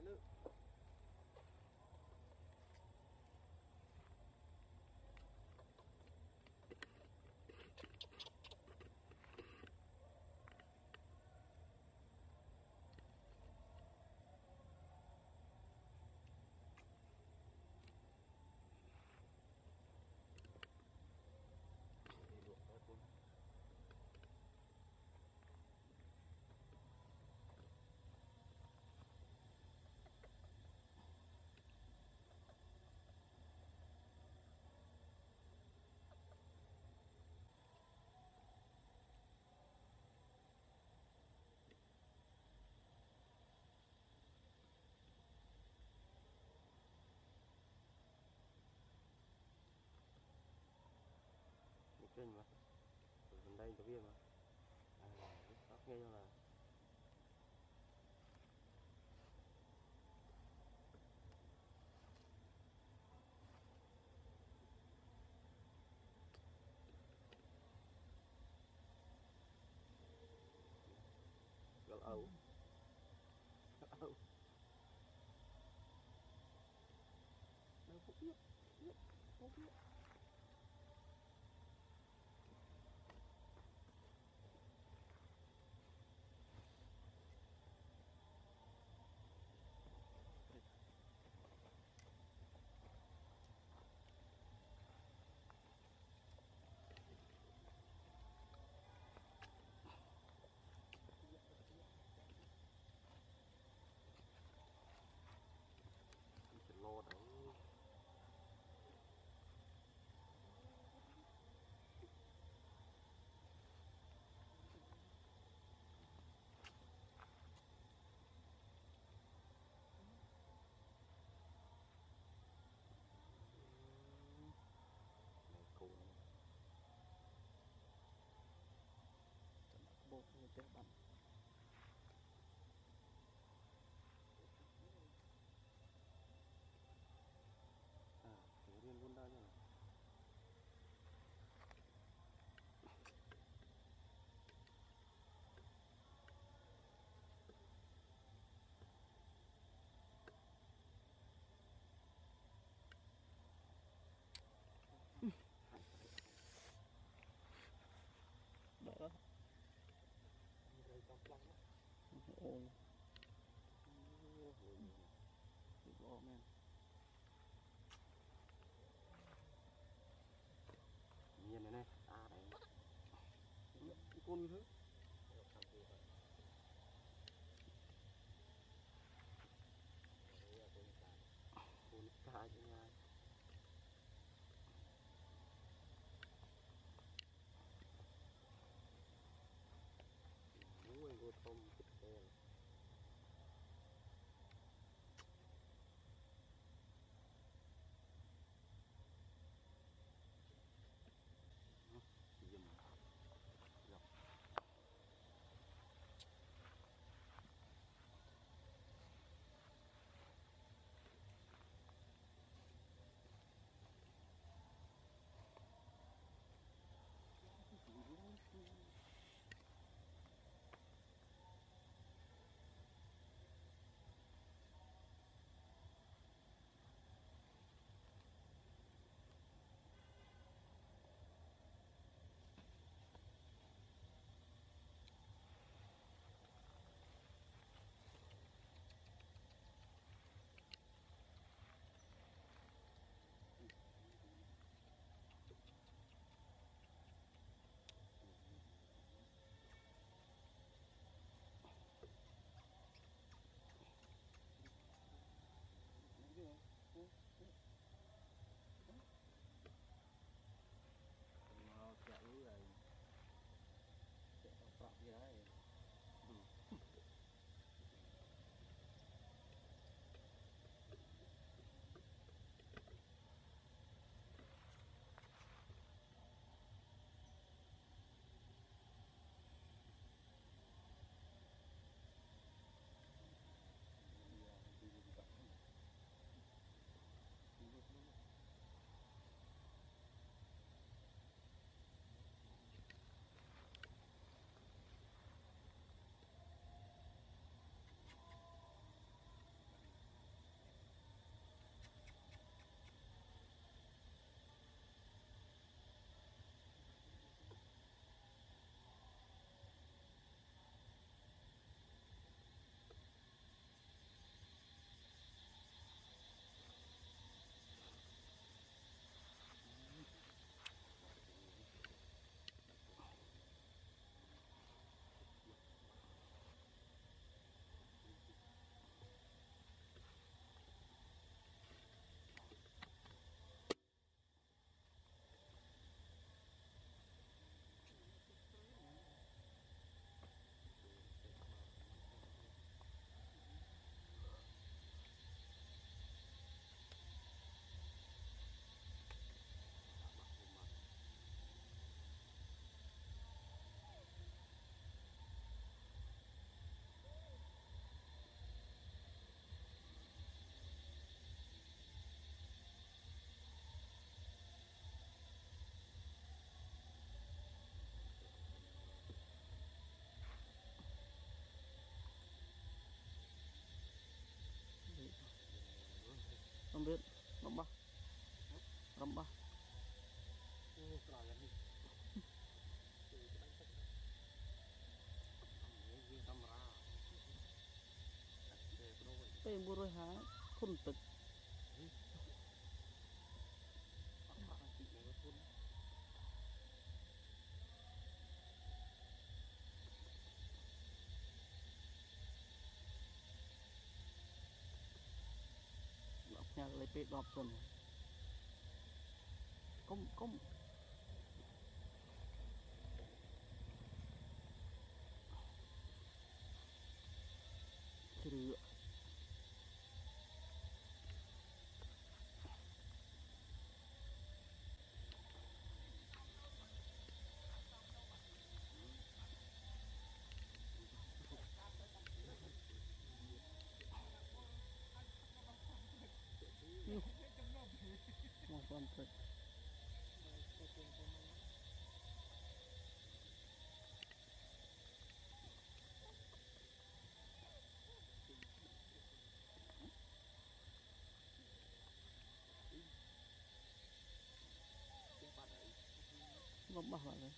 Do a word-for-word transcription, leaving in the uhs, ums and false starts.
nữa luộc hết luôn. Kênh mà gần đây có viên mà à, sắp nghe cho là gạo ấu ấu đâu không biết biết không biết lo đấy này cồn bột như thế bạn à tiếng riêng luôn đó nha đỡ rồi trong lăng á ồn ồ men nhiên này này à đấy cái con như thế con cá chứ nha muối ngô thơm thịt đen dùm dọc rong rết rong bắp rong bắp tê mua rồi hả khôn tực nhà lấy bê đọp tuần công công chữ một con thật ngọc bảo là